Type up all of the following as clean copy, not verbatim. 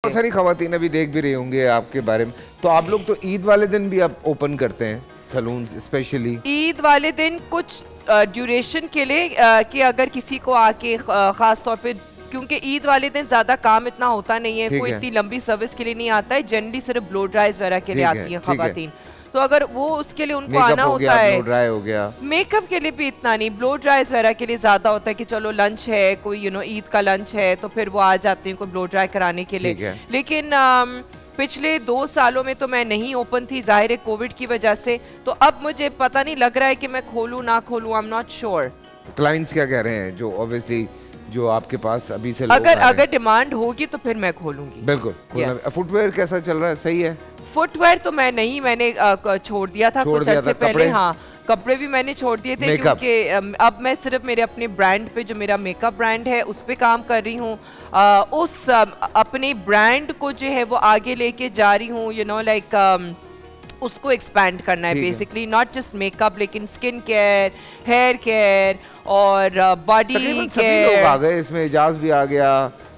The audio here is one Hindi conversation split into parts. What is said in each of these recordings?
बहुत सारी खवातीन अभी देख भी रही होंगे आपके बारे में, तो आप लोग तो ईद वाले दिन भी आप ओपन करते हैं सलून? स्पेशली ईद वाले दिन कुछ ड्यूरेशन के लिए कि अगर किसी को आके खास तौर पे, क्योंकि ईद वाले दिन ज्यादा काम इतना होता नहीं है, कोई इतनी लंबी सर्विस के लिए नहीं आता है, जनरली सिर्फ ब्लो ड्राइज वगैरह के लिए आती है खवातीन। तो अगर वो उसके लिए उनको आना होता है, ब्लो ड्राई हो गया, मेकअप के लिए भी इतना नहीं, ब्लो ड्राइज वगैरह के लिए ज्यादा होता है कि चलो लंच है, कोई ईद का लंच है, तो फिर वो आ जाते हैं कोई ब्लो ड्राई कराने के लिए। लेकिन पिछले 2 सालों में तो मैं नहीं ओपन थी, जाहिर है कोविड की वजह से, तो अब मुझे पता नहीं लग रहा है कि मैं खोलूं ना खोलूं, I am not sure. Clients क्या कह रहे हैं जो ऑब्वियसली जो आपके पास अभी से अगर डिमांड होगी तो फिर मैं खोलूंगी। बिल्कुल। फुटवेयर कैसा चल रहा है? सही है? फुटवेयर तो मैं नहीं, मैंने छोड़ दिया था कुछ अर्से पहले। हाँ, कपड़े भी मैंने छोड़ दिए थे क्योंकि अब मैं सिर्फ मेरे अपने ब्रांड पे, जो मेरा मेकअप ब्रांड है, उस पे काम कर रही हूँ। उस अपने ब्रांड को जो है वो आगे लेके जा रही हूँ, यू नो लाइक उसको एक्सपैंड करना है बेसिकली, नॉट जस्ट मेकअप लेकिन स्किन केयर, हेयर केयर और बॉडी केयर। लोग आ गए इसमें, एजाज भी आ गया,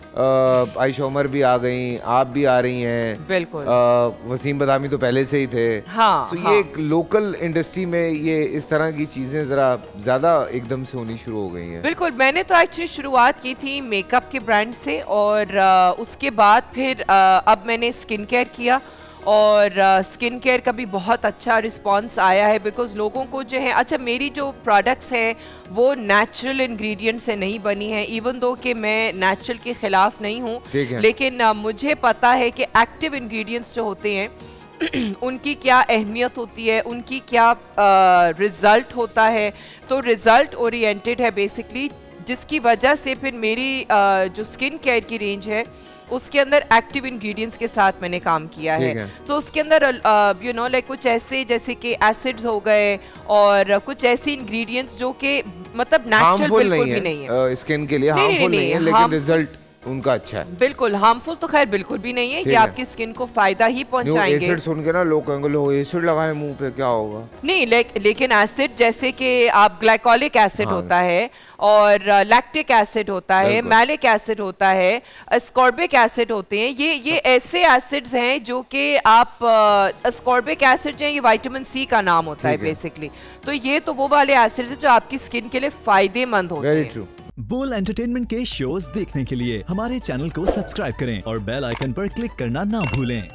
आयशा उमर भी आ गई, आप भी आ रही हैं, बिल्कुल, वसीम बदामी तो पहले से ही थे। हाँ, तो ये एक लोकल इंडस्ट्री में ये इस तरह की चीजें जरा ज्यादा एकदम से होनी शुरू हो गई हैं। बिल्कुल, मैंने तो एक्चुअली शुरुआत की थी मेकअप के ब्रांड से, और उसके बाद फिर अब मैंने स्किन केयर किया, और स्किन केयर का भी बहुत अच्छा रिस्पांस आया है, बिकॉज लोगों को जो है, अच्छा मेरी जो प्रोडक्ट्स हैं वो नेचुरल इंग्रेडिएंट से नहीं बनी है, इवन दो कि मैं नेचुरल के खिलाफ नहीं हूँ, लेकिन मुझे पता है कि एक्टिव इंग्रेडिएंट्स जो होते हैं उनकी क्या अहमियत होती है, उनकी क्या रिजल्ट होता है। तो रिजल्ट ओरिएंटेड है बेसिकली, जिसकी वजह से फिर मेरी जो स्किन केयर की रेंज है उसके अंदर एक्टिव इंग्रेडिएंट्स के साथ मैंने काम किया है। तो उसके अंदर यू नो लाइक कुछ ऐसे जैसे कि एसिड्स हो गए और कुछ ऐसे इंग्रेडिएंट्स जो कि मतलब नेचुरल बिल्कुल भी नहीं है, स्किन के लिए हार्मफुल नहीं है, लेकिन रिजल्ट उनका अच्छा है। बिल्कुल, हार्मफुल तो खैर बिल्कुल भी नहीं है, ये आपकी स्किन को फायदा ही पहुंचाएंगे। एसिड सुन के ना लोग कहेंगे लो एसिड लगाए मुंह पे, क्या होगा? नहीं, लेकिन एसिड जैसे कि आप ग्लाइकोलिक एसिड होता है और लैक्टिक एसिड होता है, मैलिक एसिड होता है, एस्कॉर्बिक एसिड होते हैं, ये ऐसे एसिड्स हैं जो कि आप एस्कॉर्बिक एसिड जो है ये विटामिन सी का नाम होता है बेसिकली। तो ये तो वो वाले एसिड्स हैं जो आपकी स्किन के लिए फायदेमंद होते हैं। बोल एंटरटेनमेंट के शोज देखने के लिए हमारे चैनल को सब्सक्राइब करें और बेल आइकन पर क्लिक करना ना भूलें।